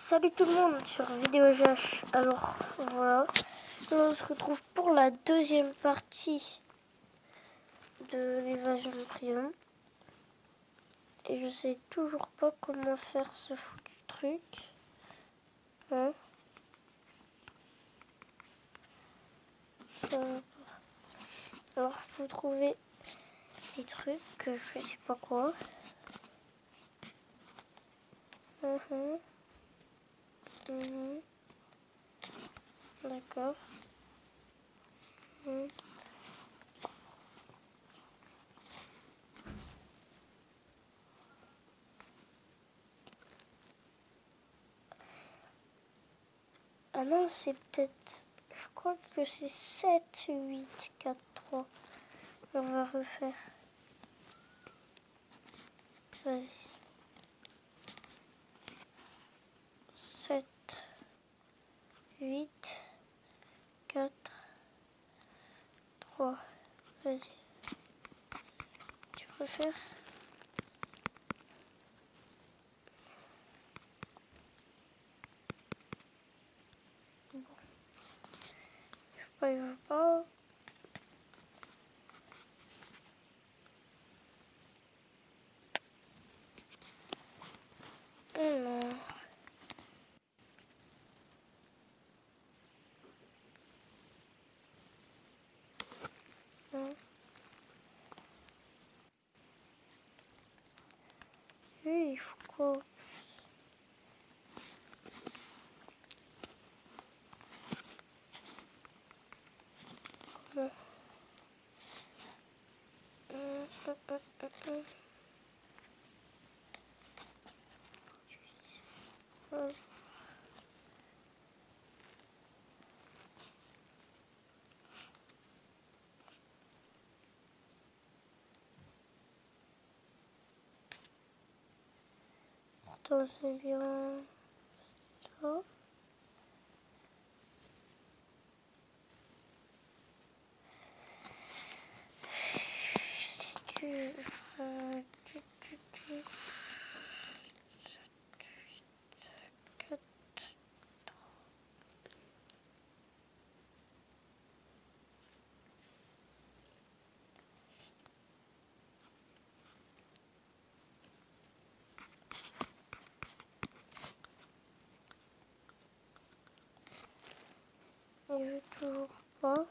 Salut tout le monde sur VideoGH. Alors voilà, on se retrouve pour la deuxième partie de l'évasion de prison. Et je sais toujours pas comment faire ce foutu truc. Hein, ça va pas. Alors faut trouver des trucs que je sais pas quoi. D'accord. Ah non, c'est peut-être... Je crois que c'est 7, 8, 4, 3. On va refaire. Vas-y. 7, 8, 4, 3. Vas-y. Tu préfères? Bon. Il veut pas. Non. Non. Lui, il faut quoi? Comment? Attends, c'est bien ça. Si tu... Il veut toujours pas.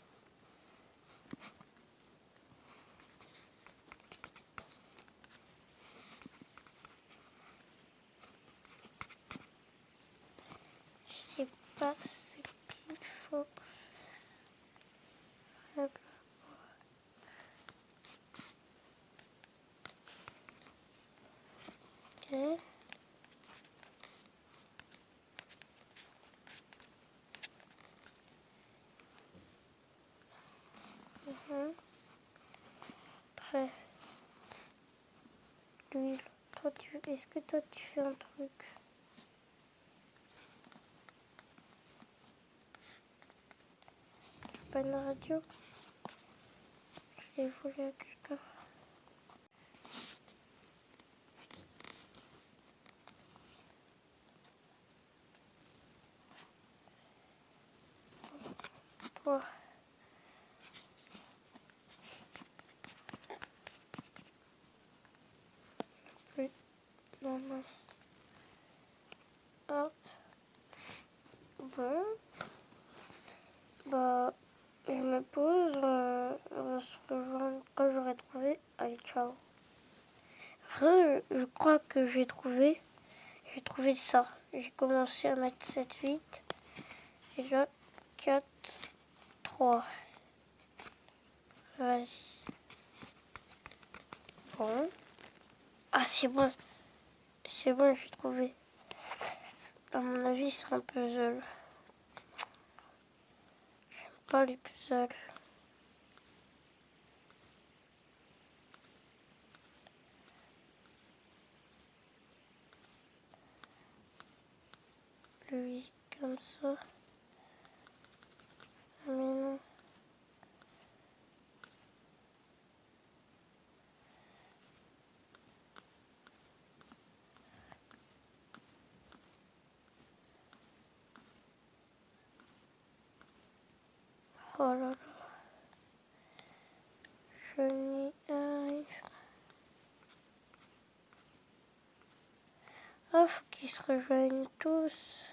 Je sais pas ce qu'il faut faire. Ok. Après, l'huile. Toi, est-ce que toi, tu fais un truc? Pas une radio? Je l'ai volé à quelqu'un. Toi. Oui. Non, non. Hop. Bon. Bah, je me pose. On va se rejoindre quand j'aurai trouvé. Allez, ciao. Je crois que j'ai trouvé. J'ai trouvé ça. J'ai commencé à mettre 7, 8. Et là, 4, 3. Vas-y. Bon. Ah, c'est bon. C'est bon, j'ai trouvé. À mon avis, c'est un puzzle. J'aime pas les puzzles. Lui, comme ça. Mais non. Ah, faut qu'ils se rejoignent tous.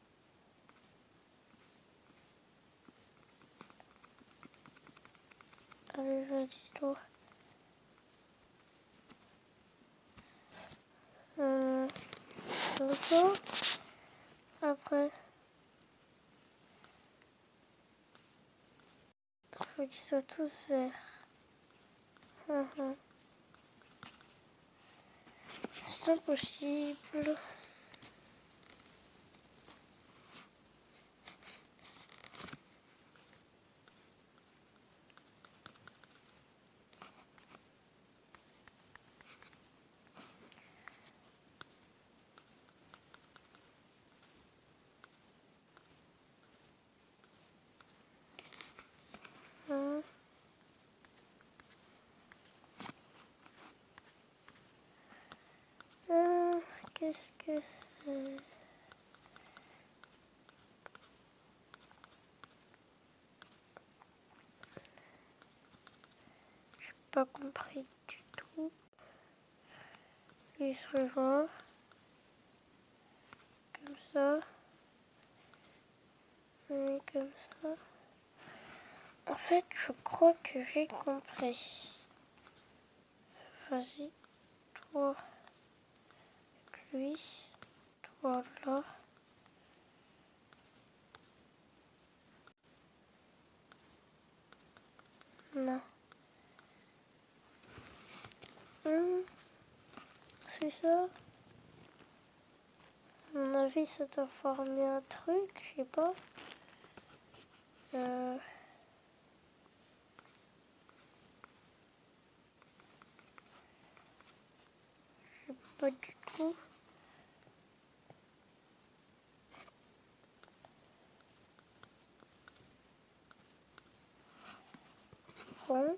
Allez, vas-y, toi. Comme ça. Après, faut qu'ils soient tous verts. C'est impossible. Qu'est-ce que c'est? J'ai pas compris du tout. Lui, il se rejoint. Comme ça. Et comme ça. En fait, je crois que j'ai compris. Vas-y, toi, lui, toi là. Non. C'est ça. À mon avis, ça doit former un truc, je sais pas. Je sais pas du tout. Bon.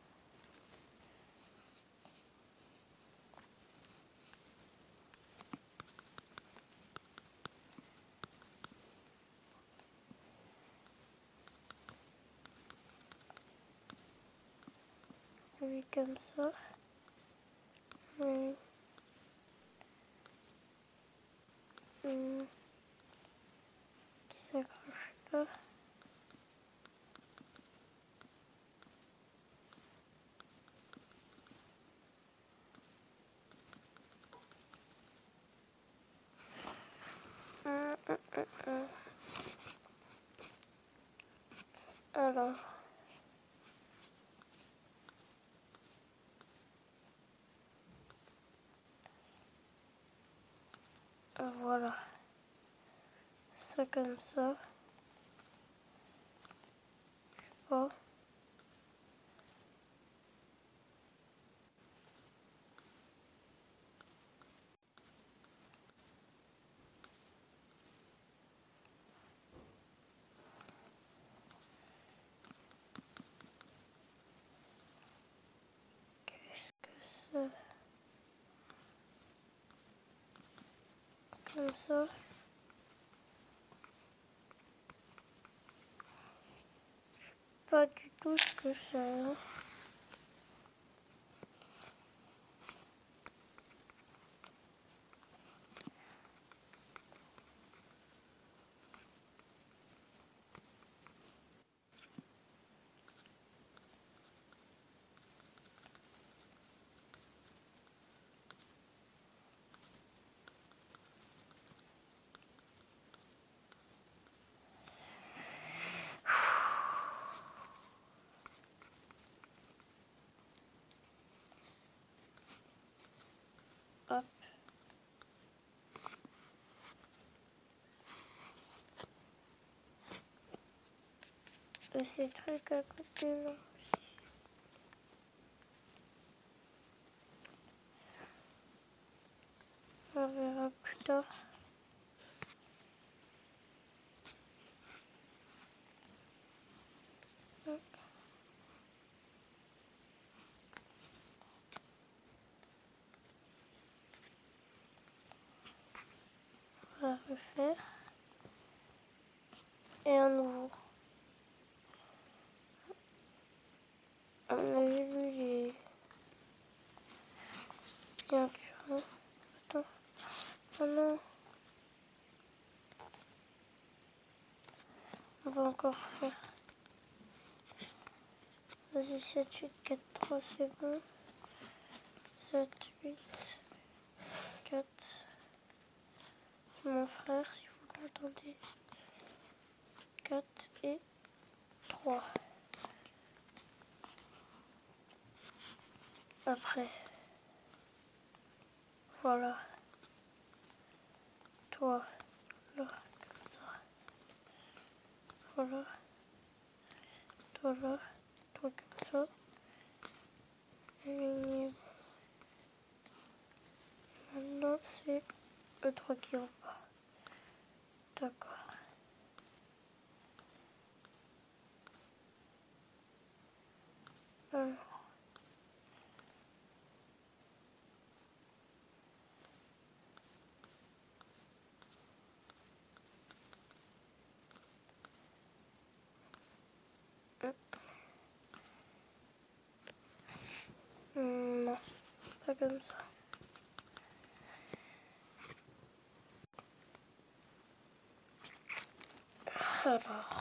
Oui, comme ça. Oui. Qui s'accroche là. Alors. Voilà. Ça comme ça. Oh. Qu'est-ce que c'est? Comme ça. Pas du tout ce que c'est. Hein. Hop. Et ces trucs à côté là aussi. On verra plus tard. On va refaire. Et à nouveau. On a vu les bien dur. Hein. Attends. Oh non. On va encore faire. Vas-y, 7, 8, 4, 3, c'est bon. 7, 8, 4. Mon frère, si vous l'entendez. 4 et 3. Après. Voilà. Toi, là, comme ça. Voilà. Toi, là, toi, comme ça. Et maintenant, c'est le 3 qui en bas. D'accord. Alors. Non, pas comme ça. Alors.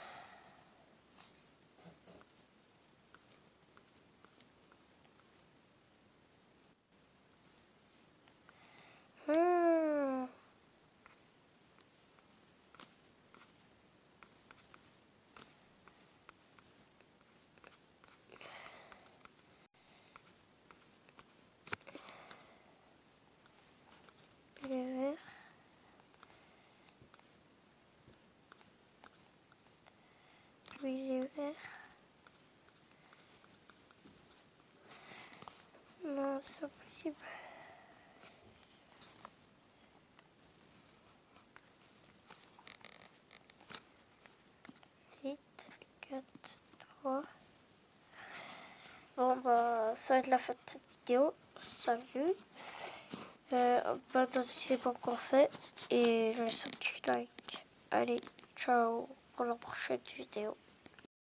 Il est vert. Lui, il est vert. Non, c'est pas possible. 8, 4, 3. Bon, bah, ça va être la fin de cette vidéo. Salut. Maintenant, si c'est pas encore fait. Et laisse un petit like. Allez, ciao pour la prochaine vidéo.